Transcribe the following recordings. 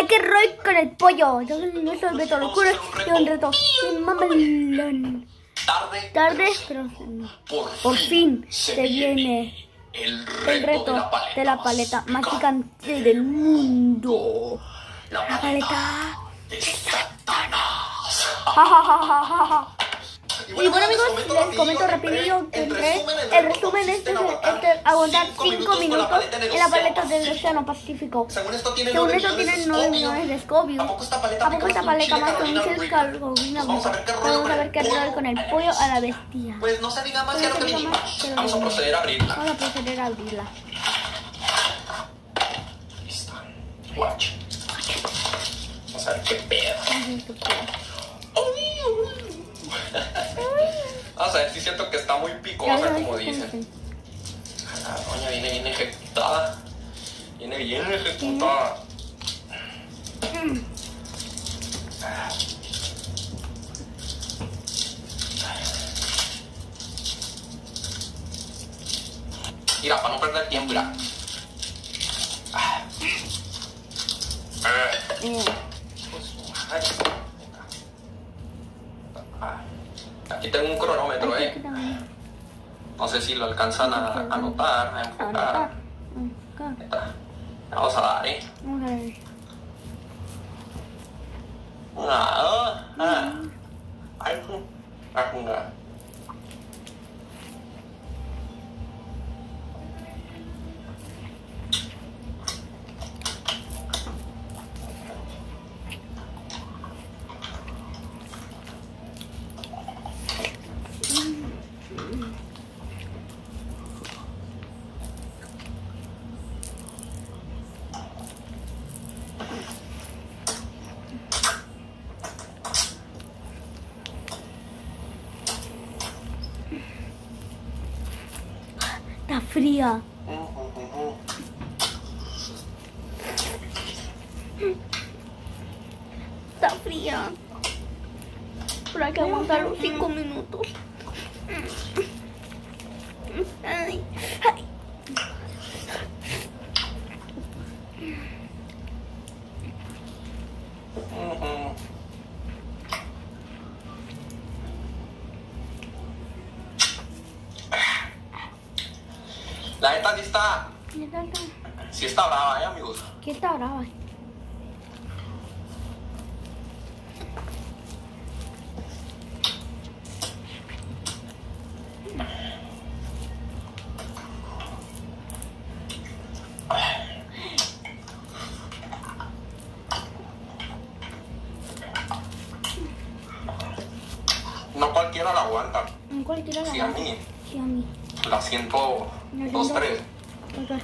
Hay que roer con el pollo. Yo no soy Beto Locura. Yo un reto. Mamelón. Tarde, pero por fin se viene el reto de la paleta más gigante del mundo. La paleta de Satanás. Y bueno amigos, les comento rapidillo que el resumen es aguantar 5 minutos en la paleta del Océano Pacífico. Según esto tienen 9 millones de Scoville. ¿A poco esta paleta más con un chile Carolina? Vamos a ver qué roer con el pollo a la bestia. Pues no se diga más, ya lo que vinimos. Vamos a proceder a abrirla. Listo. Watch. Vamos a ver qué pedo. Vamos a ver si siento que está muy picosa, como dicen. La doña viene bien ejecutada. Viene bien ejecutada. Mira, para no perder tiempo, mira. Aquí tengo un cronómetro, No sé si lo alcanzan a notar, a enfocar. Vamos a dar, Está fría. Está fría. Pero hay que aguantar los 5 minutos. Ay, ay. La neta sí está brava, amigos. ¿Qué está brava? No cualquiera la aguanta. No cualquiera la aguanta. Sí, a mí. La siento 2-3. Okay.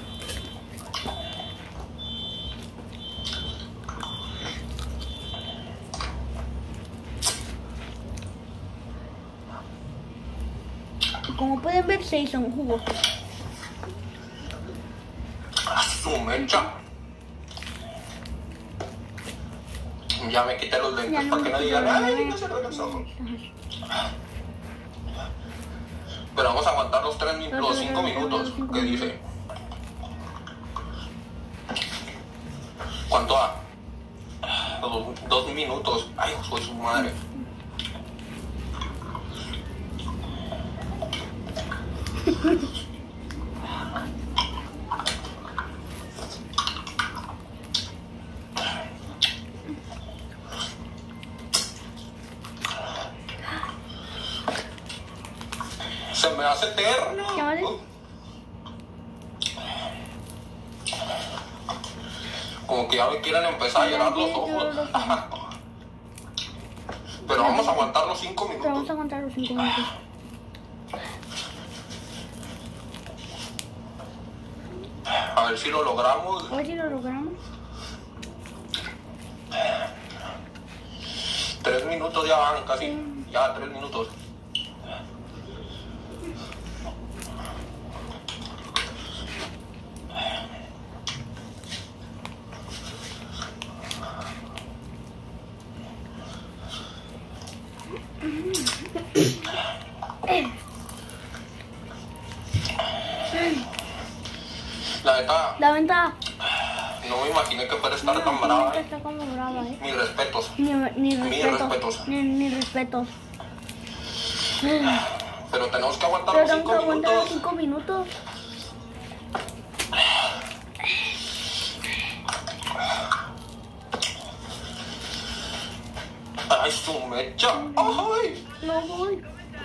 Como pueden ver, se hizo un jugo. A su mecha. Ya me quité los lentes para que no digan, ay, no se los ojos. Pero vamos a aguantar los 5 minutos que dice. ¿Cuánto da? 2 minutos. Ay, soy su madre. Se me hace eterno. Como que ya me quieren empezar a llenar los ojos. Pero vamos a aguantar los 5 minutos. Vamos a aguantar los 5 minutos. A ver si lo logramos. A ver si lo logramos. 3 minutos ya van, casi. Ya 3 minutos. La venta No me imaginé que fuera a estar tan brava. Está como brava, Mis respetos. Ni Mis respetos. Ni respetos. Pero tenemos que aguantar Pero los tengo 5 que aguantar minutos. 5 minutos. Ay, su mecha. Ay. No voy.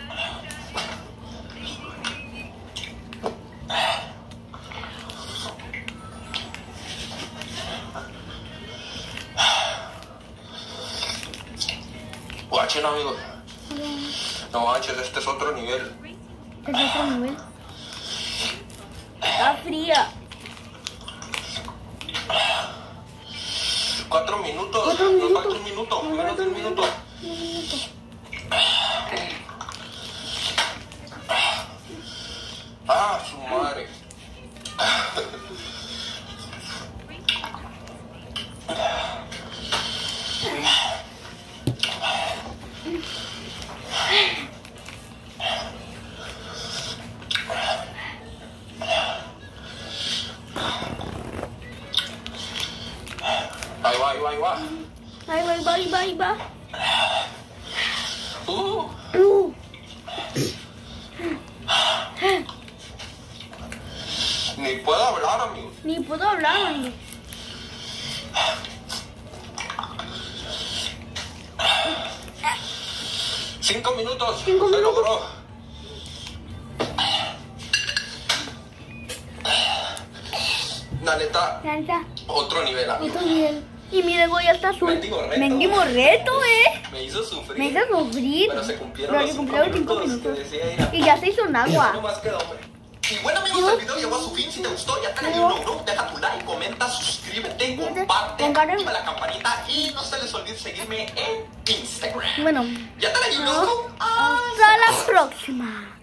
Guachen, amigos. No manches, este es otro nivel. Es otro nivel. Está fría. 4 minutos. 4 Nos minutos. falta un minuto. Menos de un minuto. Ah, su madre. Ahí va, ahí va, ahí va. Ahí va. Ni puedo hablar, amigos. Ni puedo hablar, amigo. Cinco minutos. 5 Se minutos. logró. La neta, Lanza. otro nivel, amigos. Otro nivel. Y mi dedo ya está azul. Mendigo reto. Mendigo reto, Me hizo sufrir. Me hizo sufrir. Pero se cumplieron Pero los se 5 cumplieron 5 minutos que minutos. decía ella. Y ya se hizo un No agua. más queda, hombre. Y bueno, amigos, el video llegó a su fin. Si te gustó, ya te le di un no. Deja tu like, comenta, suscríbete, comparte, activa la campanita y no se les olvide seguirme en Instagram. Bueno, Ya te le di un no. hasta la próxima.